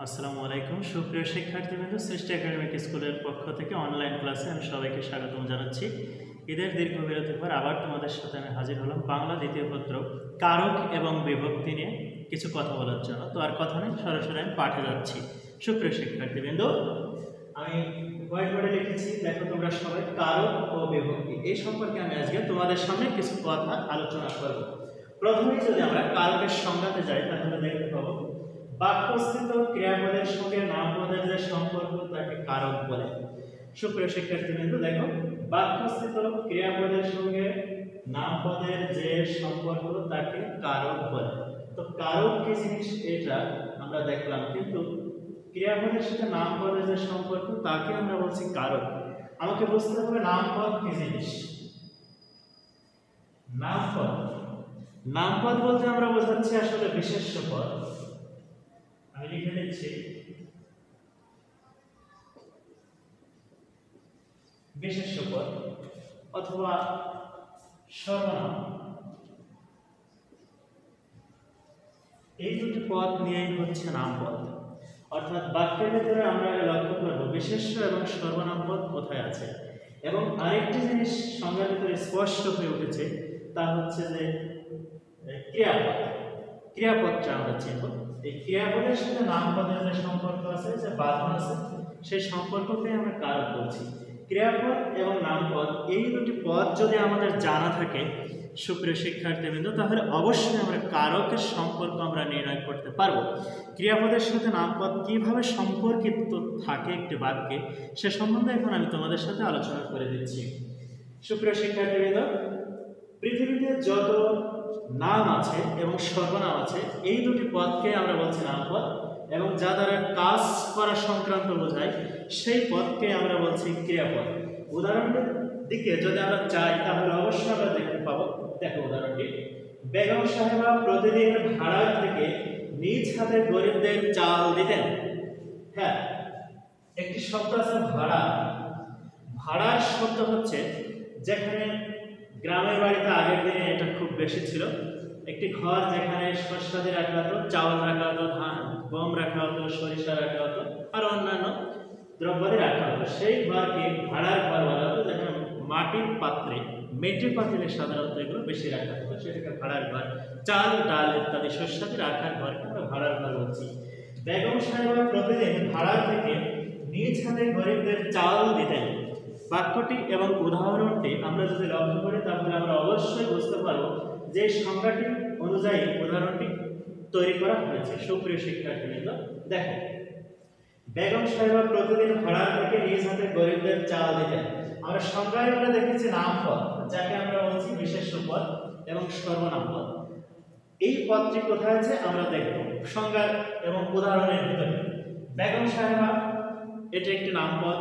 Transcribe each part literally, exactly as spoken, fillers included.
আসসালামু আলাইকুম সুপ্রিয় শিক্ষার্থীবৃন্দ, সৃষ্টি একাডেমিক স্কুলের পক্ষ থেকে অনলাইন ক্লাসে আমি সবাইকে স্বাগতম জানাচ্ছি। ঈদের দীর্ঘ বিরতির পর আবার তোমাদের সাথে আমি হাজির হলাম বাংলা দ্বিতীয় পত্র কারক এবং বিভক্তি নিয়ে কিছু কথা বলার জন্য। তো আর কথা নেই, সরাসরি আমি পাঠে যাচ্ছি। সুপ্রিয় শিক্ষার্থীবৃন্দ, আমি হোয়াইট বোর্ডে লিখেছি, দেখো তোমরা সবাই কারক ও বিভক্তি এই সম্পর্কে আমি আজকে তোমাদের সামনে কিছু কথা আলোচনা করব। প্রথমেই যদি আমরা কারকের সংজ্ঞাতে যাই তাহলে দেখতে পাবো বাক্যস্থিত ক্রিয়াপদের সঙ্গে নামপদের যে সম্পর্ক তাকে কারক বলে। সুপ্রিয় শিক্ষার্থীবৃন্দ, দেখো বাক্যস্থিত ক্রিয়াপদের সঙ্গে নামপদের যে সম্পর্ক তাকে কারক বলে। তো কারক কি জিনিস এটা আমরা দেখলাম, কিন্তু ক্রিয়াপদের সাথে নামপদের যে সম্পর্ক তাকে আমরা বলছি কারক। আমাকে বুঝতে হবে নামপদ কি জিনিস। নামপদ নামপদ বলতে আমরা বোঝাচ্ছি আসলে বিশেষ্য পদ। আমি লিখে দিচ্ছি বিশেষ্য পদ অথবা সর্বনাম, এই দুটি পদ নিয়েই হচ্ছে নামপদ। অর্থাৎ বাক্যের ভিতরে আমরা লক্ষ্য করব বিশেষ্য এবং সর্বনাম পদ কোথায় আছে। এবং আরেকটি জিনিস সংজ্ঞার ভিতরে স্পষ্ট হয়ে উঠেছে, তা হচ্ছে যে ক্রিয়াপদ। ক্রিয়াপদটা আমরা চিনব। এই ক্রিয়াপদের সাথে নামপদের যে সম্পর্ক আছে, যে বাঁধন আছে, সেই সম্পর্ককে আমরা কারক বলছি। ক্রিয়াপদ এবং নামপদ এই দুটি পদ যদি আমাদের জানা থাকে সুপ্রিয় শিক্ষার্থীবৃন্দ, তাহলে অবশ্যই আমরা কারকের সম্পর্ক আমরা নির্ণয় করতে পারবো। ক্রিয়াপদের সাথে নামপদ কিভাবে সম্পর্কিত থাকে একটি বাক্যে, সে সম্বন্ধে এখন আমি তোমাদের সাথে আলোচনা করে দিচ্ছি। সুপ্রিয় শিক্ষার্থীবৃন্দ, পৃথিবীতে যত নাম আছে এবং সর্বনাম আছে এই দুটি পদকে আমরা বলছি নামপদ, এবং যা দ্বারা কাজ করা সংক্রান্ত বোঝায় সেই পদকে আমরা বলছি ক্রিয়াপদ। উদাহরণের দিকে যদি আমরা চাই তাহলে অবশ্যই আমরা দেখতে পাবো। দেখো উদাহরণটি, বেগম সাহেবা প্রতিদিন ভাড়া থেকে নিজ হাতে গরিবদের চাল দিতেন। হ্যাঁ, একটি শব্দ আছে ভাড়া। ভাড়ার শব্দ হচ্ছে যেখানে গ্রামের বাড়িতে আগের দিনে এটা খুব বেশি ছিল, একটি ঘর যেখানে শস্যাদি রাখা হতো, চাউল রাখা হতো, ধান গম রাখা হতো, সরিষা রাখা হতো, আর অন্যান্য দ্রব্যাদি রাখা হতো, সেই ঘরকে ভাড়ার ঘর বলা হতো। যেখানে মাটির পাত্রে মেটির পাত্রে সাধারণত এগুলো বেশি রাখা হতো, সেটাকে ভাড়ার ঘর। চাল ডাল ইত্যাদি শস্যাদি রাখার ঘরকে আমরা ভাড়ার ঘর বলছি। বেগম সাহেবা প্রতিদিন ভাড়া থেকে নিজ হাতে গরিবদের চাল দিতেন। বাক্যটি এবং উদাহরণটি আমরা যদি লক্ষ্য করি তাহলে আমরা অবশ্যই বুঝতে পারবো যে সংজ্ঞাটি অনুযায়ী উদাহরণটি তৈরি করা হয়েছে। সুপ্রিয় শিক্ষার্থীবৃন্দ, দেখো বেগম সাহেবা প্রতিদিন ভাড়া থেকে নিজ হাতে গরিবদের চাল দিতেন। আমরা সংজ্ঞায় আমরা দেখেছি নামপদ, যাকে আমরা বলছি বিশেষ্য পদ এবং সর্বনাম পদ। এই পদটি কোথায় আছে আমরা দেখব সংজ্ঞা এবং উদাহরণের ভিতরে। বেগম সাহেবা এটি একটি নামপদ,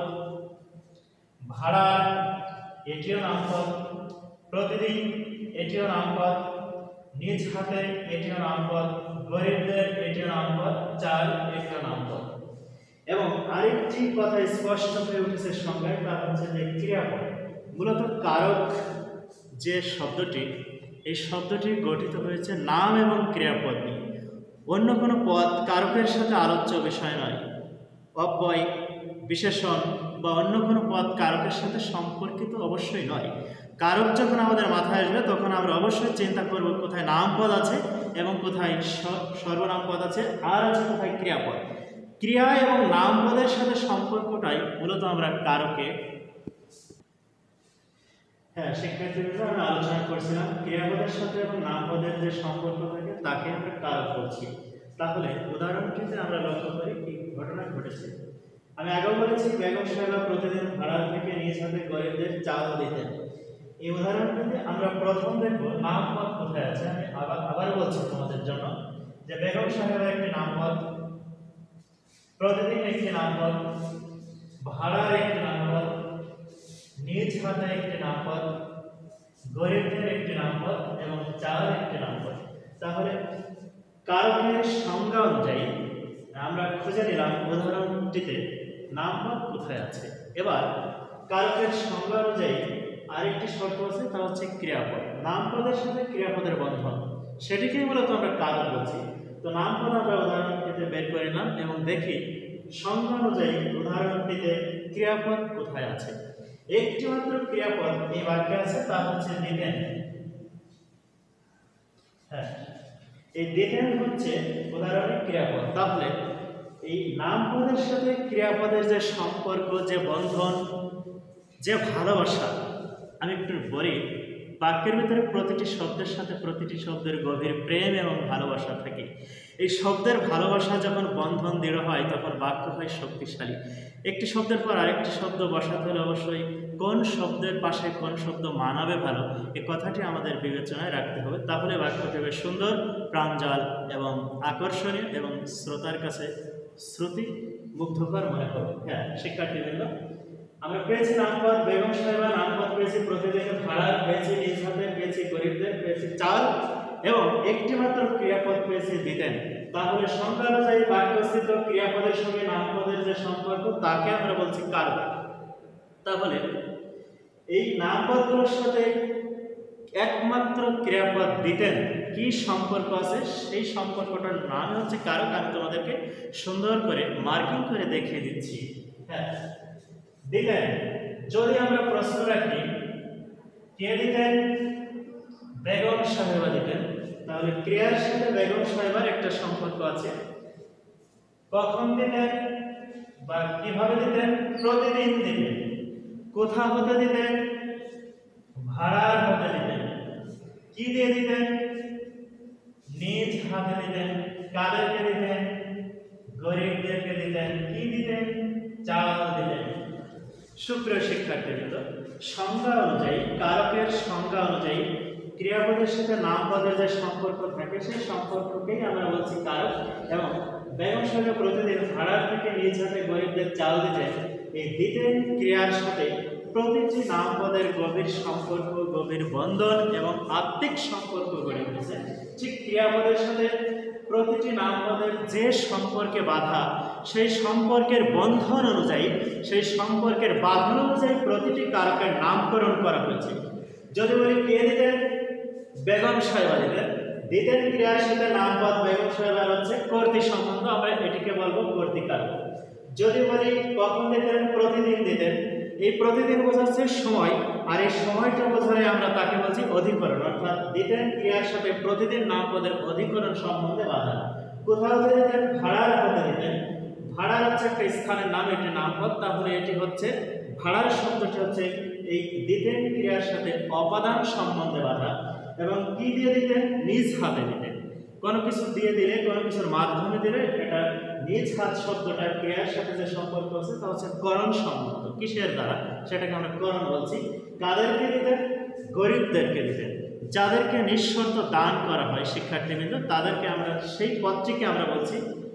ভাড়া এটিও নামপদ, প্রতিদিন এটিও নামপদ, নিজ হাতে এটিও নামপদ, গরিবদের এটিও নামপদ, চাল এটিও নামপদ। এবং আরেকটি কথা স্পষ্ট হয়ে উঠেছে সংজ্ঞায়, তা হচ্ছে যে ক্রিয়াপদ। মূলত কারক যে শব্দটি, এই শব্দটি গঠিত হয়েছে নাম এবং ক্রিয়াপদ নিয়ে। অন্য কোনো পদ কারকের সাথে আলোচ্য বিষয় নয়। অব্যয়, বিশেষণ বা অন্য কোনো পদ কারকের সাথে সম্পর্কিত অবশ্যই নয়। কারক যখন আমাদের মাথায় আসবে তখন আমরা অবশ্যই চিন্তা করব কোথায় নাম পদ আছে এবং কোথায় সর্বনাম পদ আছে, আর আছে কোথায় ক্রিয়াপদ। ক্রিয়া এবং নাম পদের সাথে সম্পর্কটাই মূলত আমরা কারকে। হ্যাঁ শিক্ষার্থীরা, আমরা আলোচনা করছিলাম ক্রিয়াপদের সাথে এবং নাম পদের যে সম্পর্ক থাকে তাকে আমরা কারক বলছি। তাহলে উদাহরণটিতে আমরা লক্ষ্য করি কি ঘটনা ঘটেছে। আমি আগেও বলেছি বেগম সাহেবা প্রতিদিন ভাড়া থেকে নিজ হাতে গরিবদের চাল দিতেন। এই উদাহরণটিতে আমরা প্রথম দেখব নাম পদ কোথায় আছে। আমি আবার আবার বলছি তোমাদের জন্য যে বেগম সাহেবা একটি নাম পদ, প্রতিদিন একটি নাম পদ, ভাড়ার একটি নাম পদ, নিজ হাতে একটি নাম পদ, গরিবদের একটি নাম পদ এবং চাল একটি নাম পদ। তাহলে কারকের সংজ্ঞা অনুযায়ী আমরা খুঁজে নিলাম উদাহরণটিতে নামপদ কোথায় আছে। এবার কারকের সংজ্ঞা অনুযায়ী আরেকটি শর্ত আছে, তা হচ্ছে ক্রিয়াপদ। নামপদের সাথে ক্রিয়াপদের বন্ধন, সেটিকেই মূলত আমরা কারক বলছি। তো নামপদ আমরা উদাহরণ ক্রিয়াপদটিতে বের করে নিলাম এবং দেখি সংজ্ঞা অনুযায়ী উদাহরণটিতে ক্রিয়াপদ কোথায় আছে। একটি মাত্র ক্রিয়াপদ এই বাক্যে আছে, তা হচ্ছে দিতেন। হ্যাঁ, এই দিতেন হচ্ছে উদাহরণের ক্রিয়াপদ। তাহলে এই নামপদের সাথে ক্রিয়াপদের যে সম্পর্ক, যে বন্ধন, যে ভালোবাসা, আমি একটু বলি, বাক্যের ভিতরে প্রতিটি শব্দের সাথে প্রতিটি শব্দের গভীর প্রেম এবং ভালোবাসা থাকে। এই শব্দের ভালোবাসা যখন বন্ধন দৃঢ় হয় তখন বাক্য হয় শক্তিশালী। একটি শব্দের পর আরেকটি শব্দ বসাতে হলে অবশ্যই কোন শব্দের পাশে কোন শব্দ মানাবে ভালো, এই কথাটি আমাদের বিবেচনায় রাখতে হবে। তাহলে বাক্যটি বেশ সুন্দর, প্রাঞ্জল এবং আকর্ষণীয় এবং শ্রোতার কাছে শ্রুতি মুগ্ধকর মনে হবে। হ্যাঁ শিক্ষার্থীবৃন্দ, আমরা পেয়েছি নামপদ বেগম সাহেবা, নামপদ পেয়েছি প্রতিদিনের ভাড়া, পেয়েছি নিজ হাতে, পেয়েছি গরিবদের, পেয়েছি চাল এবং একটি মাত্র ক্রিয়াপদ পেয়েছি দিতেন। তাহলে সংজ্ঞা অনুযায়ী বাক্যস্থিত ক্রিয়াপদের সঙ্গে নামপদের যে সম্পর্ক তাকে আমরা বলছি কারক। তাহলে এই নামপদগুলোর সাথে একমাত্র ক্রিয়াপদ দিতেন কি সম্পর্ক আছে, সেই সম্পর্কটার নাম হচ্ছে কারক। আমি তোমাদেরকে সুন্দর করে মার্কিং করে দেখিয়ে দিচ্ছি। হ্যাঁ, দিতেন, যদি আমরা প্রশ্ন রাখি কে দিতেন, বেগম সাহেবা দিতেন, তাহলে ক্রিয়ার সাথে বেগম সাহেবার একটা সম্পর্ক আছে। কখন দিতেন বা কিভাবে দিতেন, প্রতিদিন দিতেন। কোথা হতে দিতেন, ভাড়ার হতে দিতেন। কি দিয়ে দিতেন, নিজ হাতে দিতেন। কাদেরকে দিতেন, গরিবদেরকে দিতেন। কি দিতেন, চাল দিতেন। সুপ্রিয় শিক্ষার্থীবৃন্দ, সংজ্ঞা অনুযায়ী, কারকের সংজ্ঞা অনুযায়ী ক্রিয়াপদের সাথে নামপদের যে সম্পর্ক থাকে সেই সম্পর্ককেই আমরা বলছি কারক। এবং বেগম সাহেব প্রতিদিন ভাড়ার থেকে নিজ হাতে গরিবদের চাল দিতেন, এই দিতেন ক্রিয়ার সাথে প্রতিটি নামপদের গভীর সম্পর্ক, গভীর বন্ধন এবং আত্মিক সম্পর্ক গড়ে উঠেছে। ঠিক ক্রিয়াপদের সাথে প্রতিটি নামপদের যে সম্পর্কে বাধা, সেই সম্পর্কের বন্ধন অনুযায়ী, সেই সম্পর্কের বাঁধন অনুযায়ী প্রতিটি কারকের নামকরণ করা হয়েছে। যদি বলি কে দিতেন, বেগম সাহেবা দিতেন। দিতেন ক্রিয়ার সাথে নামপদ বেগম সাহেবার হচ্ছে কর্তৃ সম্বন্ধ, আমরা এটিকে বলবো কর্তৃকারক। যদি বলি কখন দিতেন, প্রতিদিন দিতেন। এই প্রতিদিন বোঝাচ্ছে সময়, আর এই সময়টা বোঝালে আমরা তাকে বলছি অধিকরণ। অর্থাৎ দিতেন ক্রিয়ার সাথে প্রতিদিন নামপদের অধিকরণ সম্বন্ধে বাধা। কোথাও দিতেন, ভাড়ার হতে দিতেন। ভাড়ার হচ্ছে একটা স্থানের নাম, এটি নামপদ। তাহলে এটি হচ্ছে ভাড়ার শব্দটি হচ্ছে এই দিতেন ক্রিয়ার সাথে অপাদান সম্বন্ধে বাধা। এবং কি দিয়ে দিতেন, নিজ হাতে দিতেন। কোনো কিছু দিয়ে দিলে, কোনো কিছুর মাধ্যমে দিলে, এটা নিজ হাত শব্দটা ক্রিয়ার সাথে যে সম্পর্ক আছে তা হচ্ছে করণ সম্বন্ধ। কিসের দ্বারা, সেটাকে আমরা করণ বলছি। কাদেরকে দিতেন, গরিবদেরকে দিতেন। যাদেরকে নিঃশর্ত দান করা হয় শিক্ষার্থীবৃন্দ, তাদেরকে আমরা সেই পদটিকে আমরা বলছি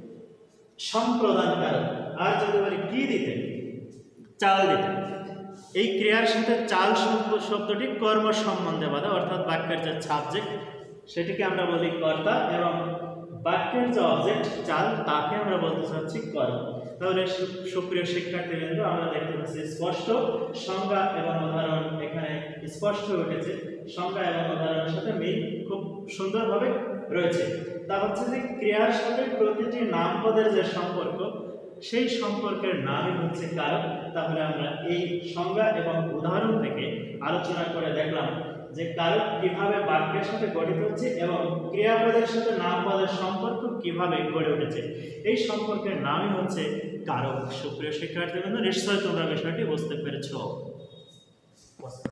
সম্প্রদানকারক। আর যদি বলি কি দিতেন, চাল দিতেন। এই ক্রিয়ার সাথে চাল শব্দটি কর্ম সম্বন্ধে বাধা, অর্থাৎ বাক্যের যে সাবজেক্ট সেটিকে আমরা বলি কর্তা এবং বাক্যের যে অবজেক্ট চাল তাকে আমরা বলতে চাচ্ছি কর্ম। তাহলে সুপ্রিয় শিক্ষার্থীবৃন্দ, আমরা দেখতে পাচ্ছি স্পষ্ট সংজ্ঞা এবং উদাহরণ এখানে স্পষ্ট উঠেছে। সংজ্ঞা এবং উদাহরণের সাথে মিল খুব সুন্দরভাবে রয়েছে। তা হচ্ছে যে ক্রিয়ার সাথে প্রতিটি নামপদের যে সম্পর্ক, সেই সম্পর্কের নামই হচ্ছে কারক। তাহলে আমরা এই সংজ্ঞা এবং উদাহরণ থেকে আলোচনা করে দেখলাম যে কারক কিভাবে বাক্যের সাথে গঠিত হচ্ছে এবং ক্রিয়াপদের সাথে নামপদের সম্পর্ক কিভাবে গড়ে উঠেছে। এই সম্পর্কের নামই হচ্ছে কারক। সুপ্রিয় শিক্ষার্থীবৃন্দ, নিশ্চয়ই তোমরা বিষয়টি বুঝতে পেরেছ।